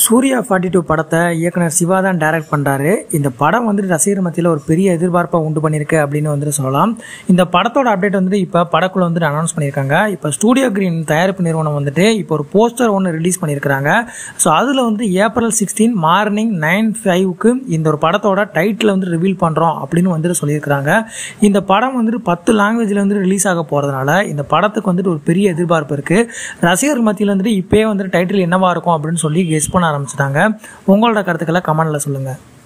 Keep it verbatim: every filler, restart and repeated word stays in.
Surya forty two படத்தை இயக்குனர் சிவா தான் டைரக்ட் பண்ணுறாரு. இந்த படம் வந்துட்டு ரசிகர் மத்தியில் ஒரு பெரிய எதிர்பார்ப்பை உண்டு பண்ணியிருக்கு அப்படின்னு வந்துட்டு சொல்லலாம். இந்த படத்தோட அப்டேட் வந்துட்டு இப்போ படக்குள்ள வந்துட்டு அனௌன்ஸ் பண்ணியிருக்காங்க. இப்போ ஸ்டூடியோ கிரீன் தயாரிப்பு நிறுவனம் வந்துட்டு இப்போ ஒரு போஸ்டர் ஒன்று ரிலீஸ் பண்ணியிருக்கிறாங்க. ஸோ அதில் வந்து ஏப்ரல் சிக்ஸ்டீன் மார்னிங் நைன் ஃபைவ்க்கு இந்த ஒரு படத்தோட டைட்டில் வந்து ரிவீல் பண்ணுறோம் அப்படின்னு வந்துட்டு சொல்லியிருக்கிறாங்க. இந்த படம் வந்துட்டு பத்து லாங்குவேஜில் வந்து ரிலீஸ் ஆக போகிறதுனால இந்த படத்துக்கு வந்துட்டு ஒரு பெரிய எதிர்பார்ப்பு இருக்குது. ரசிகர் மத்தியில் வந்துட்டு இப்போயே வந்துட்டு டைட்டில் என்னவா இருக்கும் அப்படின்னு சொல்லி கெஸ் பண்ண ஆரம்பிச்சிட்டாங்க. உங்களோட கருத்துக்களை கமெண்ட்ல சொல்லுங்க.